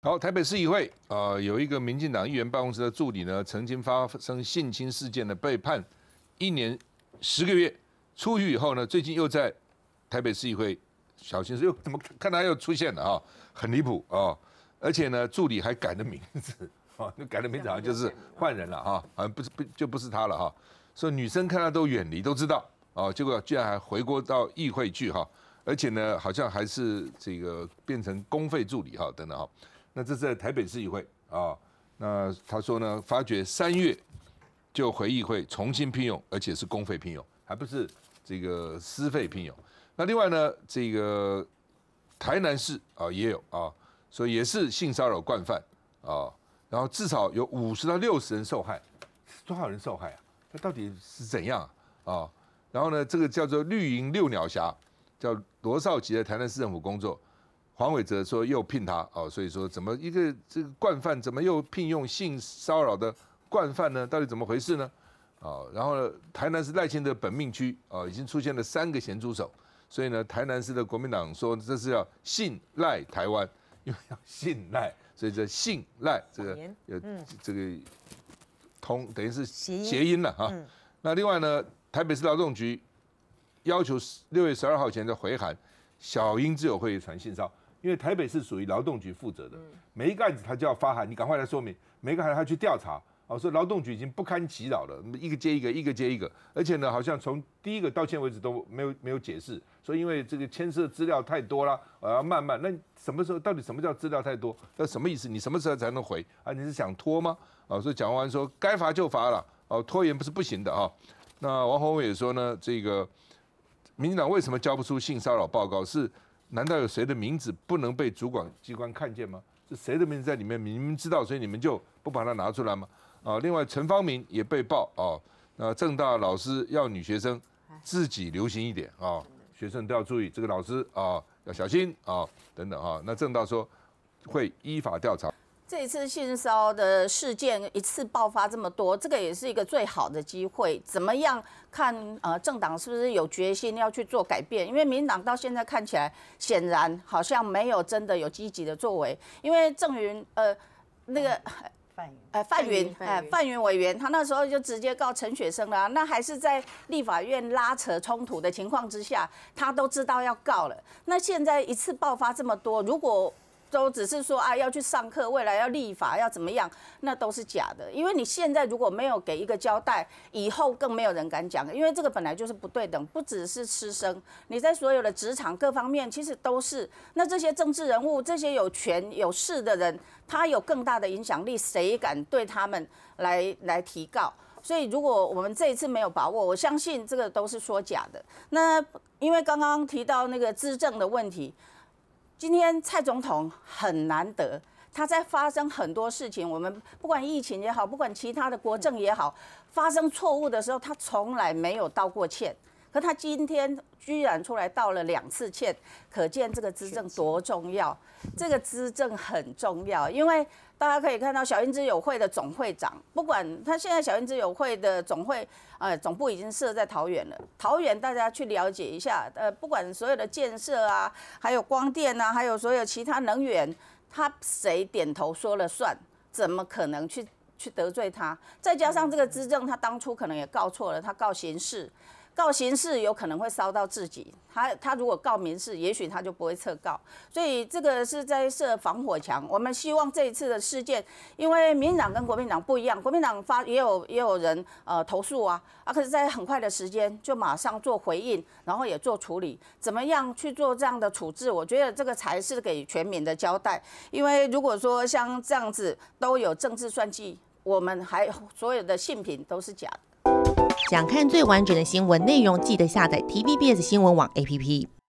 好，台北市议会有一个民进党议员办公室的助理呢，曾经发生性侵事件呢，被判1年10个月，出狱以后呢，最近又在台北市议会小心又怎么看他又出现了啊，很离谱啊！而且呢，助理还改了名字啊，那改了名字好像就是换人了哈，好像不是他了哈。所以女生看他都远离，都知道啊，结果居然还回国到议会去哈，而且呢，好像还是这个变成公费助理哈等等哈。那这是在台北市议会啊，那他说呢，发觉3月就回议会重新聘用，而且是公费聘用，还不是这个私费聘用。那另外呢，这个台南市啊也有啊，所以也是性骚扰惯犯啊，然后至少有50到60人受害，多少人受害啊？那到底是怎样啊？然后呢，这个叫做绿营六鸟侠，叫罗少奇的台南市政府工作。黄伟哲说又聘他哦，所以说怎么一个这个惯犯怎么又聘用性骚扰的惯犯呢？到底怎么回事呢？然后呢，台南市赖清德本命区已经出现了3个咸猪手，所以呢，台南市的国民党说这是要信赖台湾，因为要信赖，所以这信赖这个这个等于是谐音了哈。那另外呢，台北市劳动局要求6月12号前的回函，小英之友会传性骚。因为台北市属于劳动局负责的，每一个案子他就要发函，你赶快来说明，每一个案子他去调查，所以劳动局已经不堪其扰了，一个接一个，一个接一个，而且呢，好像从第一个到现在为止都没有解释，所以因为这个牵涉资料太多了，要慢慢，那什么时候到底什么叫资料太多？那什么意思？你什么时候才能回啊？你是想拖吗？所以蒋万安说该罚就罚了，拖延不是不行的啊。那王宏伟也说呢，这个民进党为什么交不出性骚扰报告？难道有谁的名字不能被主管机关看见吗？是谁的名字在里面？你们知道，所以你们就不把它拿出来吗？另外陈芳明也被曝那政大老师要女学生自己留心一点学生都要注意，这个老师要小心等等那政大说会依法调查。 这一次性骚的事件一次爆发这么多，这个也是一个最好的机会。怎么样看政党是不是有决心要去做改变？因为民进党到现在看起来，显然好像没有真的有积极的作为。因为郑云那个范云委员，他那时候就直接告陈雪生了，那还是在立法院拉扯冲突的情况之下，他都知道要告了。那现在一次爆发这么多，如果都只是说要去上课，未来要立法要怎么样，那都是假的。因为你现在如果没有给一个交代，以后更没有人敢讲。因为这个本来就是不对等，不只是师生，你在所有的职场各方面其实都是。那这些政治人物，这些有权有势的人，他有更大的影响力，谁敢对他们来提告？所以如果我们这一次没有把握，我相信这个都是说假的。那因为刚刚提到那个资政的问题。今天蔡总统很难得，他在发生很多事情，我们不管疫情也好，不管其他的国政也好，发生错误的时候，他从来没有道过歉。可他今天居然出来道了2次歉，可见这个资政多重要。这个资政很重要，因为大家可以看到小英之友会的总会长，不管他现在小英之友会的总部已经设在桃园了。桃园大家去了解一下，不管所有的建设啊，还有光电啊，还有所有其他能源，他谁点头说了算？怎么可能去得罪他？再加上这个资政，他当初可能也告错了，他告刑事。告刑事有可能会烧到自己，他如果告民事，也许他就不会撤告，所以这个是在设防火墙。我们希望这一次的事件，因为民进党跟国民党不一样，国民党也有人投诉可是在很快的时间就马上做回应，然后也做处理，怎么样去做这样的处置？我觉得这个才是给全民的交代。因为如果说像这样子都有政治算计，我们还所有的性平都是假的。 想看最完整的新闻内容，记得下载 TVBS 新闻网 APP。